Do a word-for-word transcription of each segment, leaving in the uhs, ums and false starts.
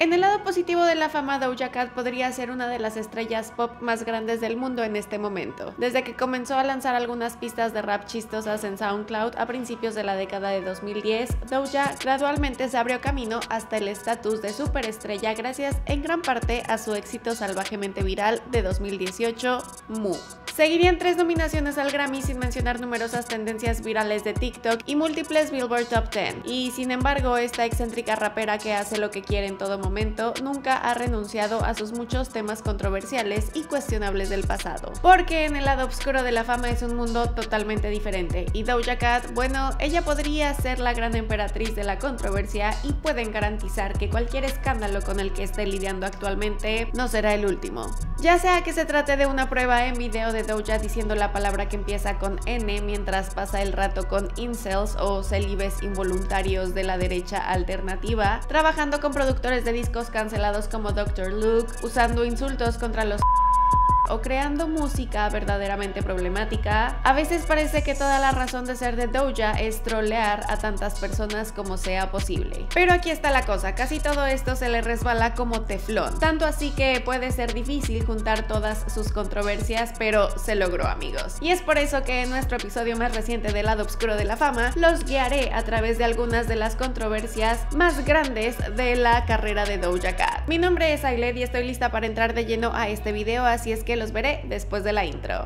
En el lado positivo de la fama, Doja Cat podría ser una de las estrellas pop más grandes del mundo en este momento. Desde que comenzó a lanzar algunas pistas de rap chistosas en SoundCloud a principios de la década de dos mil diez, Doja gradualmente se abrió camino hasta el estatus de superestrella gracias en gran parte a su éxito salvajemente viral de dos mil dieciocho, Moo. Seguirían tres nominaciones al Grammy sin mencionar numerosas tendencias virales de TikTok y múltiples Billboard Top diez. Y sin embargo, esta excéntrica rapera que hace lo que quiere en todo momento nunca ha renunciado a sus muchos temas controversiales y cuestionables del pasado. Porque en el lado oscuro de la fama es un mundo totalmente diferente. Y Doja Cat, bueno, ella podría ser la gran emperatriz de la controversia y pueden garantizar que cualquier escándalo con el que esté lidiando actualmente no será el último. Ya sea que se trate de una prueba en video de Doja diciendo la palabra que empieza con N mientras pasa el rato con incels o celibes involuntarios de la derecha alternativa, trabajando con productores de discos cancelados como doctor Luke, usando insultos contra los o creando música verdaderamente problemática. A veces parece que toda la razón de ser de Doja es trolear a tantas personas como sea posible. Pero aquí está la cosa, casi todo esto se le resbala como teflón, tanto así que puede ser difícil juntar todas sus controversias, pero se logró, amigos. Y es por eso que en nuestro episodio más reciente del lado oscuro de la fama, los guiaré a través de algunas de las controversias más grandes de la carrera de Doja Cat. Mi nombre es Ailed y estoy lista para entrar de lleno a este video, así es que los veré después de la intro.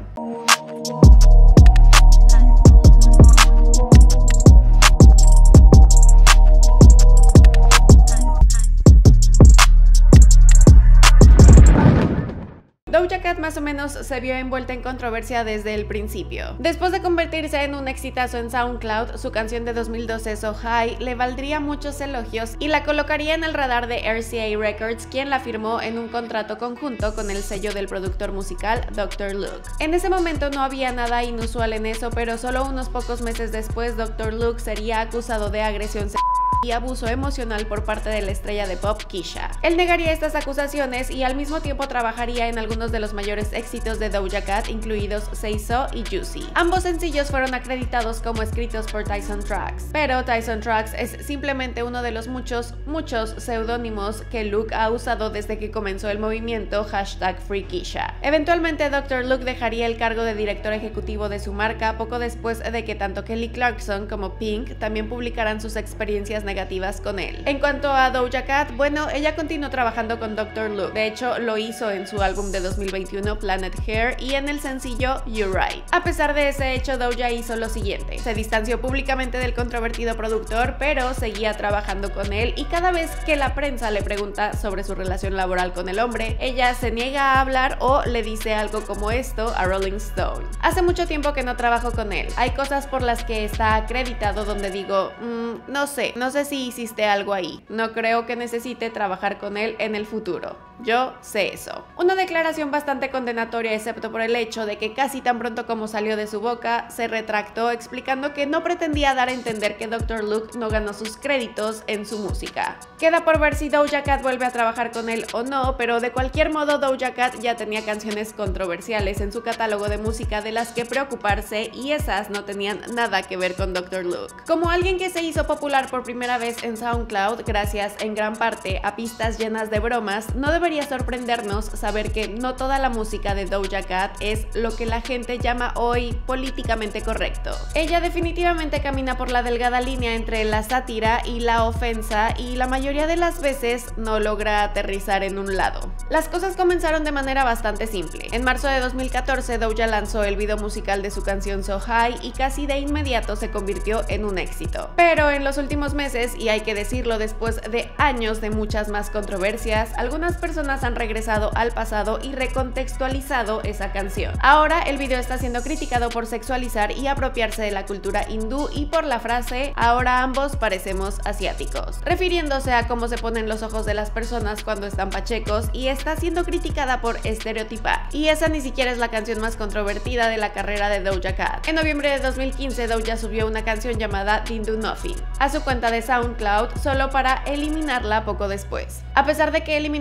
Doja Cat más o menos se vio envuelta en controversia desde el principio. Después de convertirse en un exitazo en SoundCloud, su canción de dos mil doce So High le valdría muchos elogios y la colocaría en el radar de R C A Records, quien la firmó en un contrato conjunto con el sello del productor musical doctor Luke. En ese momento no había nada inusual en eso, pero solo unos pocos meses después doctor Luke sería acusado de agresión sexual y abuso emocional por parte de la estrella de pop Kesha. Él negaría estas acusaciones y al mismo tiempo trabajaría en algunos de los mayores éxitos de Doja Cat, incluidos Say So y Juicy. Ambos sencillos fueron acreditados como escritos por Tyson Trax, pero Tyson Trax es simplemente uno de los muchos, muchos seudónimos que Luke ha usado desde que comenzó el movimiento hashtag Free Kesha. Eventualmente doctor Luke dejaría el cargo de director ejecutivo de su marca poco después de que tanto Kelly Clarkson como Pink también publicaran sus experiencias negativas con él. En cuanto a Doja Cat, bueno, ella continuó trabajando con doctor Luke. De hecho, lo hizo en su álbum de dos mil veintiuno Planet Hair y en el sencillo You're Right. A pesar de ese hecho, Doja hizo lo siguiente: se distanció públicamente del controvertido productor, pero seguía trabajando con él, y cada vez que la prensa le pregunta sobre su relación laboral con el hombre, ella se niega a hablar o le dice algo como esto a Rolling Stone: hace mucho tiempo que no trabajo con él. Hay cosas por las que está acreditado donde digo, mmm, no sé, no sé si hiciste algo ahí. No creo que necesite trabajar con él en el futuro. Yo sé eso. Una declaración bastante condenatoria, excepto por el hecho de que casi tan pronto como salió de su boca, se retractó explicando que no pretendía dar a entender que doctor Luke no ganó sus créditos en su música. Queda por ver si Doja Cat vuelve a trabajar con él o no, pero de cualquier modo Doja Cat ya tenía canciones controversiales en su catálogo de música de las que preocuparse, y esas no tenían nada que ver con doctor Luke. Como alguien que se hizo popular por primera vez en SoundCloud gracias en gran parte a pistas llenas de bromas, no debería sorprendernos saber que no toda la música de Doja Cat es lo que la gente llama hoy políticamente correcto. Ella definitivamente camina por la delgada línea entre la sátira y la ofensa, y la mayoría de las veces no logra aterrizar en un lado. Las cosas comenzaron de manera bastante simple. En marzo de dos mil catorce, Doja lanzó el video musical de su canción So High y casi de inmediato se convirtió en un éxito. Pero en los últimos meses, y hay que decirlo después de años de muchas más controversias, algunas personas han regresado al pasado y recontextualizado esa canción. Ahora el video está siendo criticado por sexualizar y apropiarse de la cultura hindú y por la frase "ahora ambos parecemos asiáticos", refiriéndose a cómo se ponen los ojos de las personas cuando están pachecos, y está siendo criticada por estereotipar. Y esa ni siquiera es la canción más controvertida de la carrera de Doja Cat. En noviembre de dos mil quince, Doja subió una canción llamada Didn't Do Nothing a su cuenta de SoundCloud solo para eliminarla poco después. A pesar de que eliminó la canción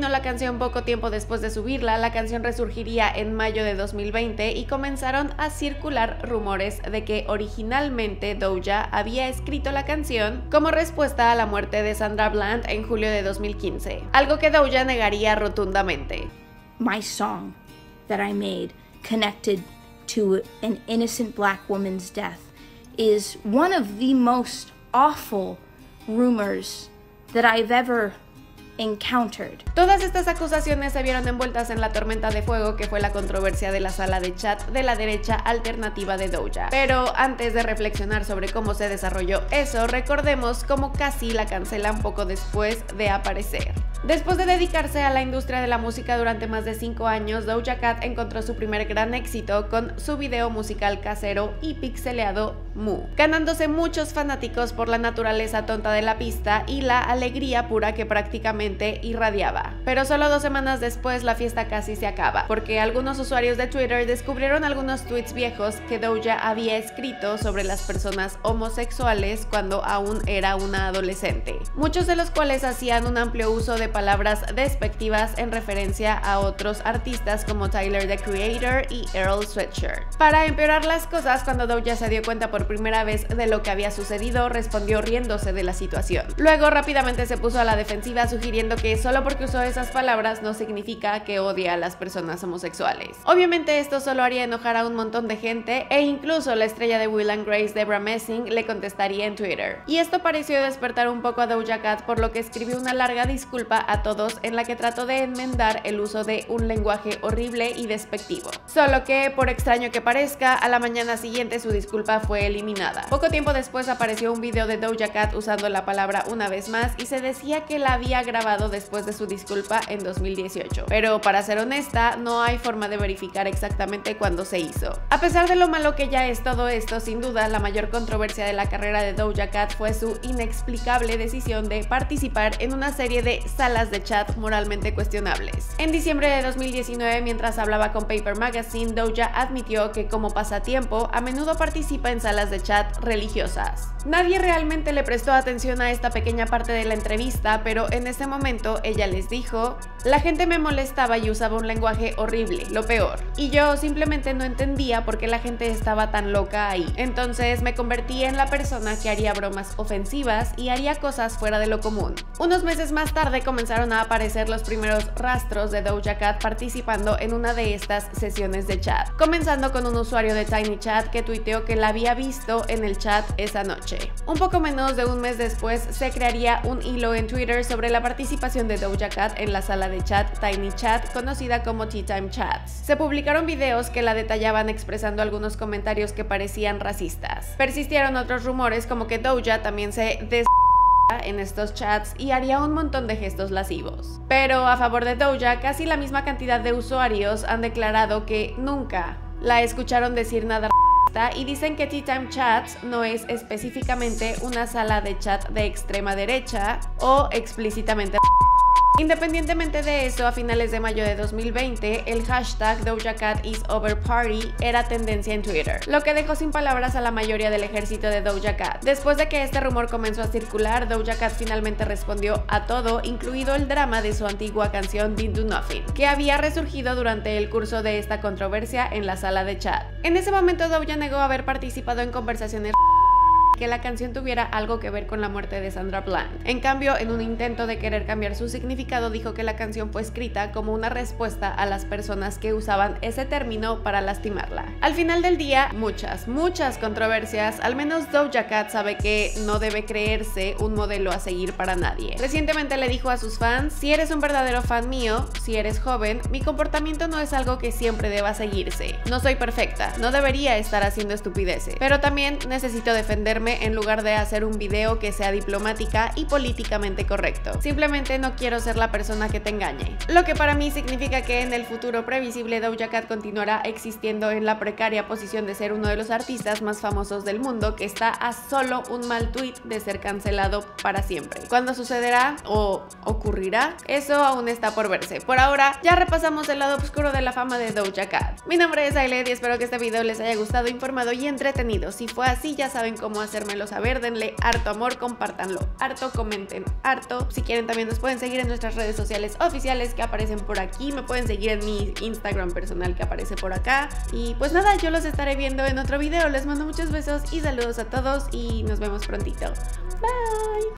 canción poco tiempo después de subirla, la canción resurgiría en mayo de dos mil veinte y comenzaron a circular rumores de que originalmente Doja había escrito la canción como respuesta a la muerte de Sandra Bland en julio de dos mil quince, algo que Doja negaría rotundamente. My song that I made connected to an innocent black woman's death is one of the most awful rumors that I've ever encountered. Todas estas acusaciones se vieron envueltas en la tormenta de fuego que fue la controversia de la sala de chat de la derecha alternativa de Doja. Pero antes de reflexionar sobre cómo se desarrolló eso, recordemos cómo casi la cancelan poco después de aparecer. Después de dedicarse a la industria de la música durante más de cinco años, Doja Cat encontró su primer gran éxito con su video musical casero y pixeleado Moo, ganándose muchos fanáticos por la naturaleza tonta de la pista y la alegría pura que prácticamente irradiaba. Pero solo dos semanas después la fiesta casi se acaba, porque algunos usuarios de Twitter descubrieron algunos tweets viejos que Doja había escrito sobre las personas homosexuales cuando aún era una adolescente, muchos de los cuales hacían un amplio uso de palabras despectivas en referencia a otros artistas como Tyler the Creator y Earl Sweatshirt. Para empeorar las cosas, cuando Doja se dio cuenta por primera vez de lo que había sucedido, respondió riéndose de la situación. Luego rápidamente se puso a la defensiva, sugiriendo que solo porque usó esas palabras no significa que odia a las personas homosexuales. Obviamente esto solo haría enojar a un montón de gente, e incluso la estrella de Will and Grace, Debra Messing, le contestaría en Twitter. Y esto pareció despertar un poco a Doja Cat, por lo que escribió una larga disculpa a todos en la que trató de enmendar el uso de un lenguaje horrible y despectivo. Solo que, por extraño que parezca, a la mañana siguiente su disculpa fue eliminada. Poco tiempo después apareció un video de Doja Cat usando la palabra una vez más y se decía que la había grabado después de su disculpa en dos mil dieciocho. Pero para ser honesta, no hay forma de verificar exactamente cuándo se hizo. A pesar de lo malo que ya es todo esto, sin duda la mayor controversia de la carrera de Doja Cat fue su inexplicable decisión de participar en una serie de salas de chat moralmente cuestionables. En diciembre de dos mil diecinueve, mientras hablaba con Paper Magazine, Doja admitió que como pasatiempo a menudo participa en salas de chat religiosas. Nadie realmente le prestó atención a esta pequeña parte de la entrevista, pero en ese momento ella les dijo: la gente me molestaba y usaba un lenguaje horrible, lo peor, y yo simplemente no entendía por qué la gente estaba tan loca ahí. Entonces me convertí en la persona que haría bromas ofensivas y haría cosas fuera de lo común. Unos meses más tarde comenzaron a aparecer los primeros rastros de Doja Cat participando en una de estas sesiones de chat, comenzando con un usuario de TinyChat que tuiteó que la había visto en el chat esa noche. Un poco menos de un mes después se crearía un hilo en Twitter sobre la participación de Doja Cat en la sala de chat TinyChat, conocida como Tea Time Chats. Se publicaron videos que la detallaban expresando algunos comentarios que parecían racistas. Persistieron otros rumores como que Doja también se des en estos chats y haría un montón de gestos lascivos. Pero a favor de Doja, casi la misma cantidad de usuarios han declarado que nunca la escucharon decir nada racista y dicen que Tea Time Chats no es específicamente una sala de chat de extrema derecha o explícitamente. Independientemente de eso, a finales de mayo de dos mil veinte, el hashtag Doja Cat is over party era tendencia en Twitter, lo que dejó sin palabras a la mayoría del ejército de Doja Cat. Después de que este rumor comenzó a circular, Doja Cat finalmente respondió a todo, incluido el drama de su antigua canción Didn't Do Nothing, que había resurgido durante el curso de esta controversia en la sala de chat. En ese momento, Doja negó haber participado en conversaciones que la canción tuviera algo que ver con la muerte de Sandra Bland. En cambio, en un intento de querer cambiar su significado, dijo que la canción fue escrita como una respuesta a las personas que usaban ese término para lastimarla. Al final del día, muchas, muchas controversias. Al menos Doja Cat sabe que no debe creerse un modelo a seguir para nadie. Recientemente le dijo a sus fans: si eres un verdadero fan mío, si eres joven, mi comportamiento no es algo que siempre deba seguirse. No soy perfecta, no debería estar haciendo estupideces, pero también necesito defenderme en lugar de hacer un video que sea diplomática y políticamente correcto. Simplemente no quiero ser la persona que te engañe. Lo que para mí significa que en el futuro previsible Doja Cat continuará existiendo en la precaria posición de ser uno de los artistas más famosos del mundo, que está a solo un mal tweet de ser cancelado para siempre. ¿Cuándo sucederá? O ocurrirá? Eso aún está por verse. Por ahora ya repasamos el lado oscuro de la fama de Doja Cat. Mi nombre es Ailed y espero que este video les haya gustado, informado y entretenido. Si fue así, ya saben cómo hacérmelo saber. Denle harto amor, compártanlo harto, comenten harto. Si quieren también nos pueden seguir en nuestras redes sociales oficiales que aparecen por aquí. Me pueden seguir en mi Instagram personal que aparece por acá. Y pues nada, yo los estaré viendo en otro video. Les mando muchos besos y saludos a todos y nos vemos prontito. Bye.